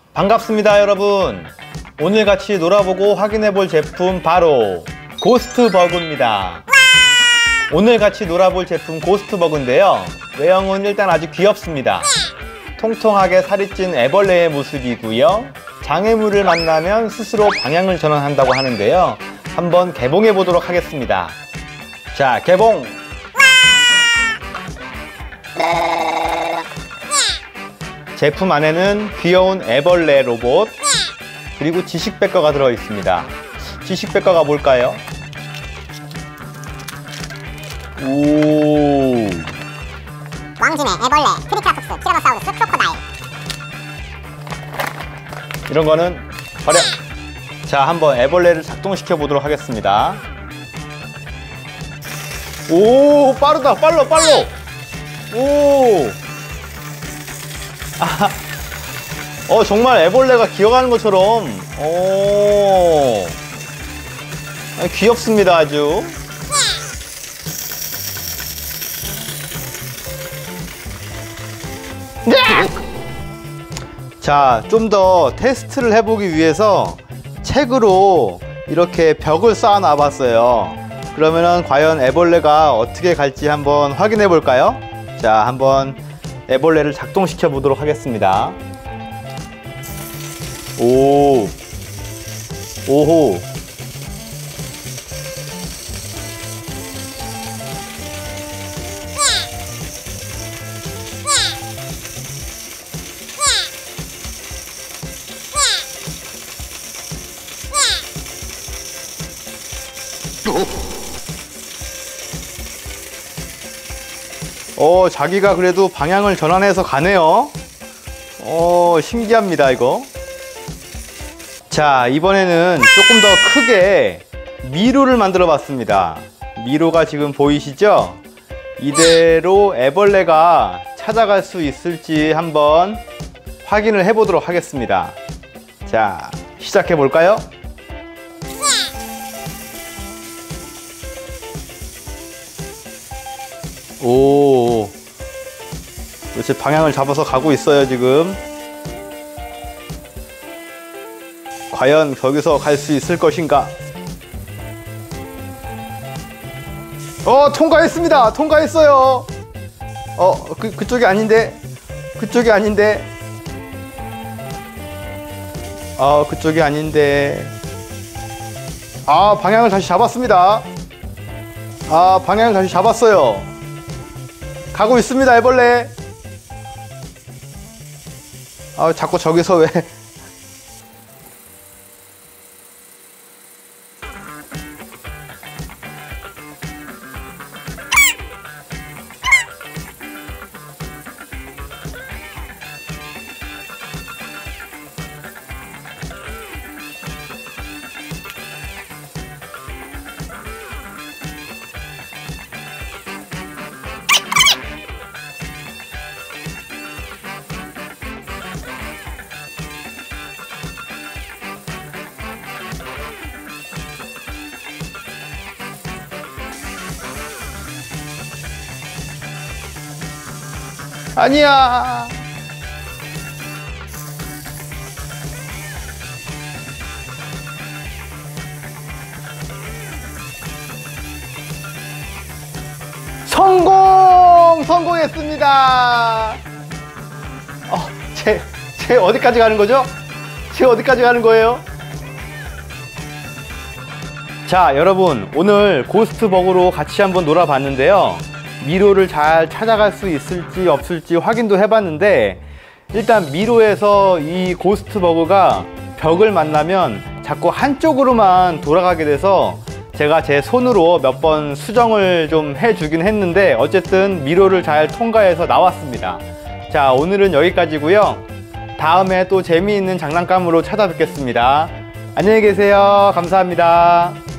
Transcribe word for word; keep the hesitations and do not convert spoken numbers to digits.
반갑습니다 여러분. 오늘 같이 놀아보고 확인해볼 제품 바로 고스트 버그입니다. 오늘 같이 놀아볼 제품 고스트 버그인데요, 외형은 일단 아주 귀엽습니다. 통통하게 살이 찐 애벌레의 모습이고요, 장애물을 만나면 스스로 방향을 전환한다고 하는데요, 한번 개봉해 보도록 하겠습니다. 자, 개봉! 제품 안에는 귀여운 애벌레 로봇, 그리고 지식백과가 들어있습니다. 지식백과가 뭘까요? 오, 왕짐의 애벌레, 트리케라톱스, 티라노사우루스, 크로코다일. 이런 거는 버려! 자, 한번 애벌레를 작동시켜 보도록 하겠습니다. 오, 빠르다! 빨라, 빨라! 오! 아, 어, 정말 애벌레가 기어가는 것처럼, 오, 아, 귀엽습니다, 아주. 자, 좀 더 테스트를 해보기 위해서 책으로 이렇게 벽을 쌓아 놔 봤어요. 그러면은 과연 애벌레가 어떻게 갈지 한번 확인해 볼까요? 자, 한번 애벌레를 작동시켜 보도록 하겠습니다. 오, 오호. 어, 자기가 그래도 방향을 전환해서 가네요. 어, 신기합니다, 이거. 자, 이번에는 조금 더 크게 미로를 만들어 봤습니다. 미로가 지금 보이시죠? 이대로 애벌레가 찾아갈 수 있을지 한번 확인을 해 보도록 하겠습니다. 자, 시작해 볼까요? 오, 그렇지, 방향을 잡아서 가고 있어요 지금. 과연 거기서 갈 수 있을 것인가? 어, 통과했습니다. 통과했어요. 어, 그, 그쪽이 아닌데, 그쪽이 아닌데, 어, 그쪽이 아닌데. 아, 방향을 다시 잡았습니다. 아, 방향을 다시 잡았어요. 가고 있습니다, 애벌레. 아, 자꾸 저기서 왜. 아니야. 성공! 성공했습니다. 어, 쟤, 쟤 어디까지 가는 거죠? 쟤 어디까지 가는 거예요? 자, 여러분, 오늘 고스트 버그로 같이 한번 놀아봤는데요, 미로를 잘 찾아갈 수 있을지 없을지 확인도 해봤는데, 일단 미로에서 이 고스트 버그가 벽을 만나면 자꾸 한쪽으로만 돌아가게 돼서 제가 제 손으로 몇 번 수정을 좀 해주긴 했는데, 어쨌든 미로를 잘 통과해서 나왔습니다. 자, 오늘은 여기까지고요. 다음에 또 재미있는 장난감으로 찾아뵙겠습니다. 안녕히 계세요. 감사합니다.